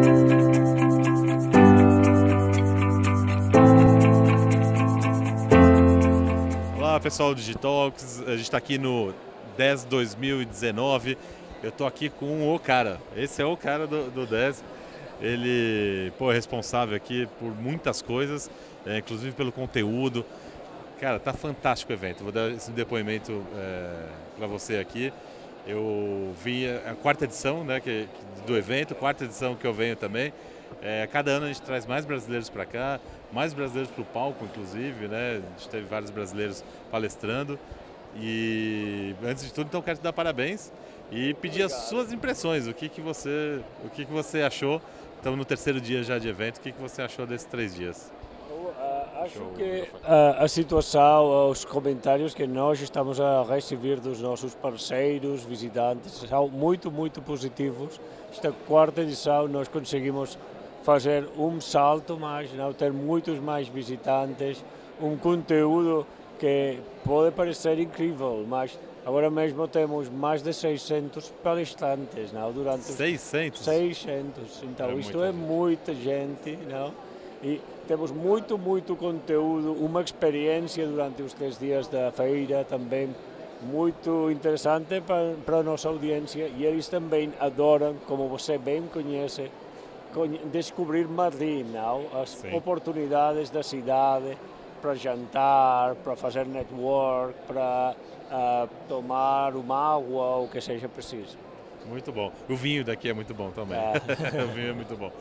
Olá pessoal do Digitalks, a gente está aqui no DES 2019. Eu estou aqui com o cara, esse é o cara do DES. Ele é responsável aqui por muitas coisas, inclusive pelo conteúdo. Cara, tá fantástico o evento, vou dar esse depoimento para você aqui. Eu vim a quarta edição, né, do evento, quarta edição que eu venho também. Cada ano a gente traz mais brasileiros para cá, mais brasileiros para o palco, inclusive, né? A gente teve vários brasileiros palestrando. E antes de tudo, então, quero te dar parabéns e pedir as suas impressões. O que você achou? Estamos no terceiro dia já de evento. O que você achou desses 3 dias? Acho que a situação, os comentários que nós estamos a receber dos nossos parceiros, visitantes, são muito positivos. Esta quarta edição nós conseguimos fazer um salto mais, não? Ter muitos mais visitantes, um conteúdo que pode parecer incrível, mas agora mesmo temos mais de 600 palestrantes, não? Durante 600? 600, então isto é muita gente, não? E temos muito conteúdo, uma experiência durante os 3 dias da feira também muito interessante para a nossa audiência, e eles também adoram, como você bem conhece, descobrir Madrid, não? As oportunidades da cidade para jantar, para fazer network, para tomar uma água, o que seja preciso. Muito bom. O vinho daqui é muito bom também. O vinho é muito bom.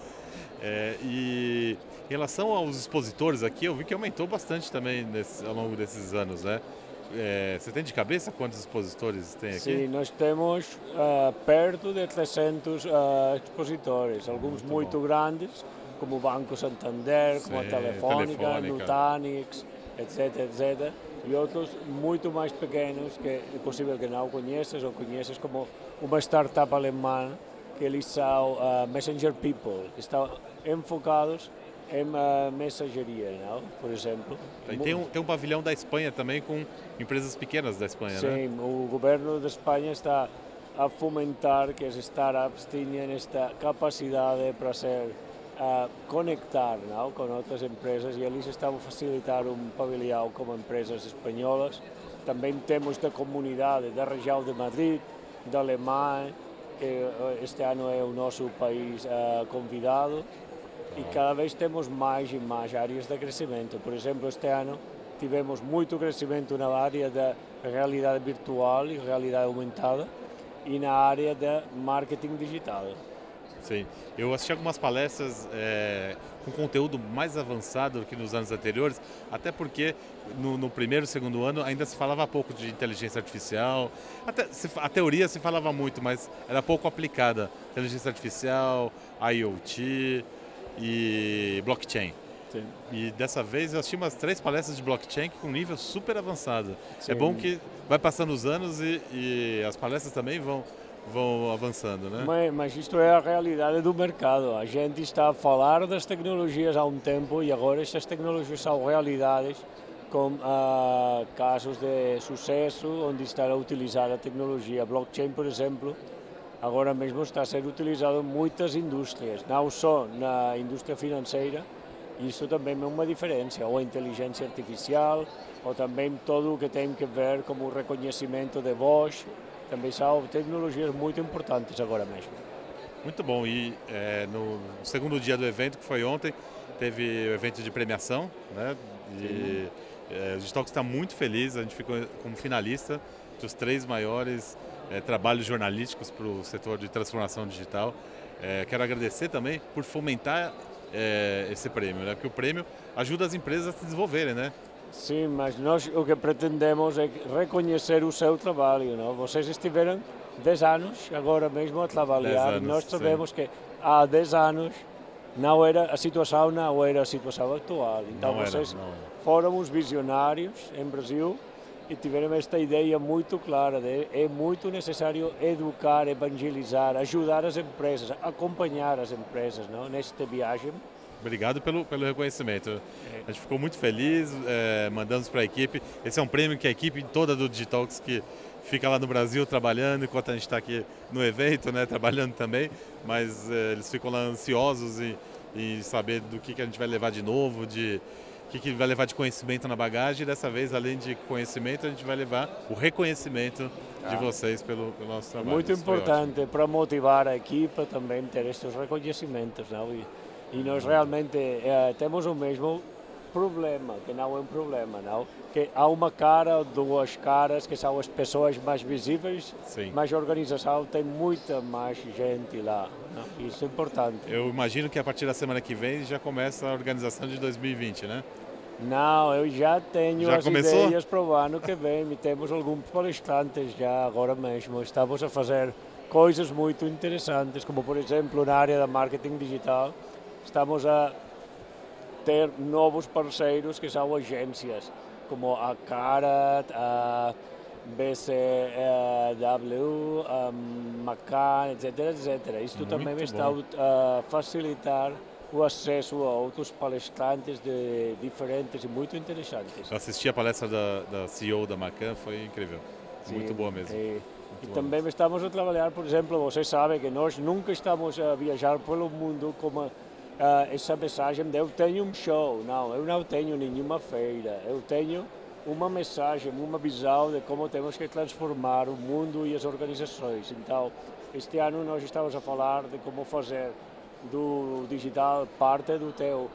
E em relação aos expositores aqui, eu vi que aumentou bastante também ao longo desses anos, né? Você tem de cabeça quantos expositores tem aqui? Sim, nós temos perto de 300 expositores, alguns muito grandes, como o Banco Santander, como a Telefónica, Nutanix, etc. E outros muito mais pequenos, que é possível que não conheças, ou conheces, como uma startup alemã, que eles são Messenger People, que estão enfocados em mensageria, não? Por exemplo. E tem um pavilhão da Espanha também, com empresas pequenas da Espanha, sim, né? Sim, o governo da Espanha está a fomentar que as startups tenham esta capacidade para conectar, não? Com outras empresas, e eles estão a facilitar um pavilhão com empresas espanholas. Também temos da comunidade da região de Madrid, da Alemanha, que este ano é o nosso país convidado, e cada vez temos mais e mais áreas de crescimento. Por exemplo, este ano tivemos muito crescimento na área da realidade virtual e realidade aumentada, e na área de marketing digital. Sim, eu assisti algumas palestras com conteúdo mais avançado do que nos anos anteriores, até porque no primeiro e segundo ano ainda se falava pouco de inteligência artificial, a teoria se falava muito, mas era pouco aplicada. Inteligência artificial, IoT e blockchain. Sim. E dessa vez eu assisti umas 3 palestras de blockchain com um nível super avançado. Sim. É bom que vai passando os anos e as palestras também vão avançando, né? Mas isto é a realidade do mercado. A gente está a falar das tecnologias há um tempo, e agora estas tecnologias são realidades, com casos de sucesso onde está a utilizar a tecnologia. Blockchain, por exemplo, agora mesmo está a ser utilizado em muitas indústrias, não só na indústria financeira. Isso também é uma diferença, ou a inteligência artificial, ou também tudo o que tem a ver com o reconhecimento de voz. Também são tecnologias muito importantes agora mesmo. Muito bom. E no segundo dia do evento, que foi ontem, teve o evento de premiação, né? E o Digitalks está muito feliz, a gente ficou como finalista dos 3 maiores trabalhos jornalísticos para o setor de transformação digital. Quero agradecer também por fomentar esse prêmio, né? Porque o prêmio ajuda as empresas a se desenvolverem, né? Sim, mas nós o que pretendemos é reconhecer o seu trabalho, não? Vocês estiveram 10 anos agora mesmo a trabalhar, e nós sabemos que há 10 anos a situação não era a situação atual. Então vocês foram os visionários em Brasil e tiveram esta ideia muito clara de é muito necessário educar, evangelizar, ajudar as empresas, acompanhar as empresas, não? Nesta viagem. Obrigado pelo reconhecimento. A gente ficou muito feliz, mandamos para a equipe. Esse é um prêmio que a equipe toda do Digitalks que fica lá no Brasil trabalhando, enquanto a gente está aqui no evento, né, trabalhando também, mas eles ficam lá ansiosos em saber do que a gente vai levar de novo, de o que vai levar de conhecimento na bagagem. E dessa vez, além de conhecimento, a gente vai levar o reconhecimento de vocês pelo nosso trabalho. Muito importante para motivar a equipa também ter estes reconhecimentos, não? E nós realmente temos o mesmo problema, que não é um problema, não? Que há uma cara ou duas caras que são as pessoas mais visíveis, Sim. mas a organização tem muita mais gente lá, não? Isso é importante. Eu imagino que a partir da semana que vem já começa a organização de 2020, né? Não, eu já tenho as começou? ideias para o ano que vem e temos alguns palestrantes já agora mesmo. Estamos a fazer coisas muito interessantes, como por exemplo na área da marketing digital, estamos a ter novos parceiros que são agências, como a Carat, a BCW, a Macan, etc, etc. Isto também está a facilitar o acesso a outros palestrantes diferentes e muito interessantes. Eu assisti a palestra da CEO da Macan, foi incrível. Sim, muito boa mesmo. E também estamos a trabalhar, por exemplo, vocês sabem que nós nunca estamos a viajar pelo mundo como essa mensagem de eu tenho um show. Não, eu não tenho nenhuma feira. Eu tenho uma mensagem, uma visão de como temos que transformar o mundo e as organizações. Então, este ano nós estamos a falar de como fazer do digital parte do teu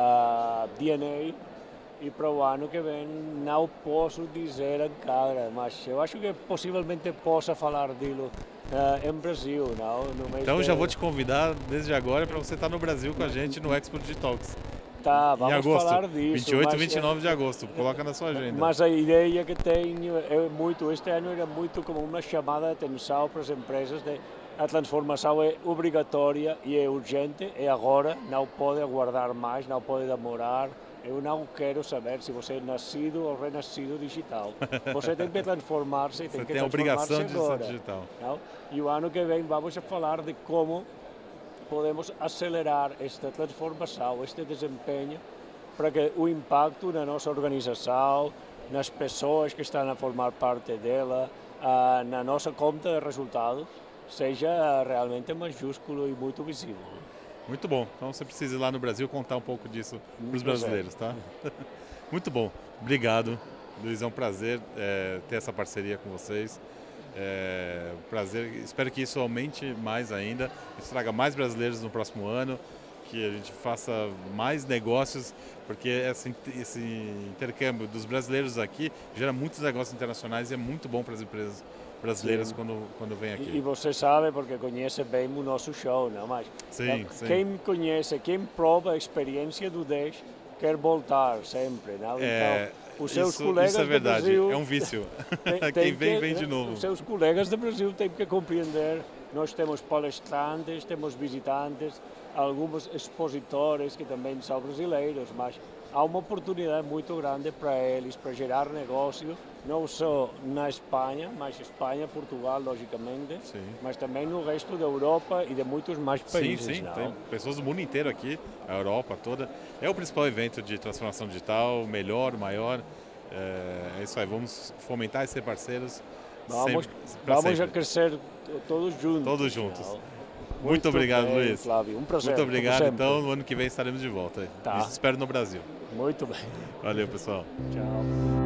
DNA, e para o ano que vem não posso dizer agora, mas eu acho que possivelmente possa falar dilo em Brasil, não? No mês então já vou te convidar desde agora para você estar no Brasil com a gente no Expo Digitalks. Tá, vamos em agosto, falar disso. 28 e 29 de agosto, coloca na sua agenda. Mas a ideia que tenho é muito, este ano era muito como uma chamada de atenção para as empresas de a transformação é obrigatória e é urgente, é agora, não pode aguardar mais, não pode demorar. Eu não quero saber se você é nascido ou renascido digital. Você tem que transformar-se e tem que transformar-se agora. Você tem a obrigação de ser digital. Não? E o ano que vem vamos a falar de como podemos acelerar esta transformação, este desempenho, para que o impacto na nossa organização, nas pessoas que estão a formar parte dela, na nossa conta de resultados, seja realmente maiúsculo e muito visível. Muito bom. Então você precisa ir lá no Brasil contar um pouco disso para os brasileiros, tá? Muito bom. Obrigado, Luiz. É um prazer ter essa parceria com vocês. Prazer. Espero que isso aumente mais ainda, que isso traga mais brasileiros no próximo ano, que a gente faça mais negócios, porque esse intercâmbio dos brasileiros aqui gera muitos negócios internacionais e é muito bom para as empresas brasileiras quando vem aqui. E você sabe, porque conhece bem o nosso show, não? Mas sim. Quem me conhece, quem prova a experiência do 10, quer voltar sempre, não? Então, os seus colegas isso é verdade, do Brasil, é um vício. Quem vem de novo. Os seus colegas do Brasil têm que compreender, nós temos palestrantes, temos visitantes, alguns expositores que também são brasileiros, mas há uma oportunidade muito grande para eles, para gerar negócio, não só na Espanha, mas Espanha, Portugal, logicamente, mas também no resto da Europa e de muitos mais países. Sim, tem pessoas do mundo inteiro aqui, a Europa toda. É o principal evento de transformação digital, melhor, maior. É isso aí, vamos fomentar e ser parceiros. Vamos a crescer todos juntos. Todos juntos. Muito obrigado, bem, Luiz. Flávio, um prazer. Muito obrigado. Então, no ano que vem estaremos de volta. Tá. Espero no Brasil. Muito bem. Valeu, pessoal. Tchau.